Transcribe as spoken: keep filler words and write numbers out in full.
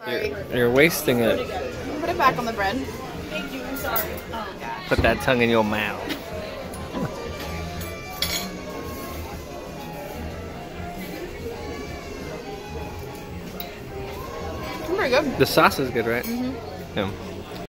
You're, you're wasting it. Put it back on the bread. Thank you. I'm sorry. Oh gosh. Put that tongue in your mouth. Pretty good. The sauce is good, right? Mm-hmm. Yeah.